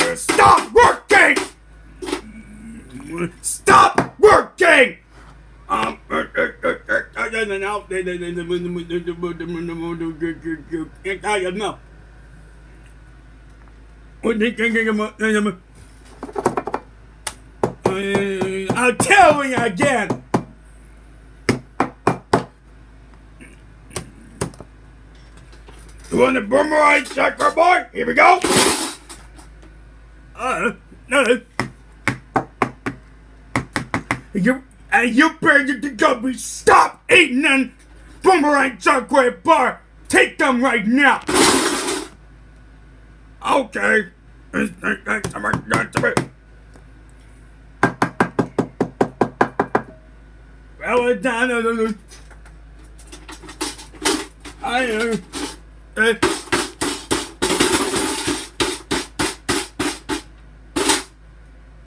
Stop working! Stop working! No. I'll tell you again. You want the boomerang sucker boy? Here we go. No. You better to go. Stop eating that boomerang chocolate bar. Take them right now. Okay. Well, I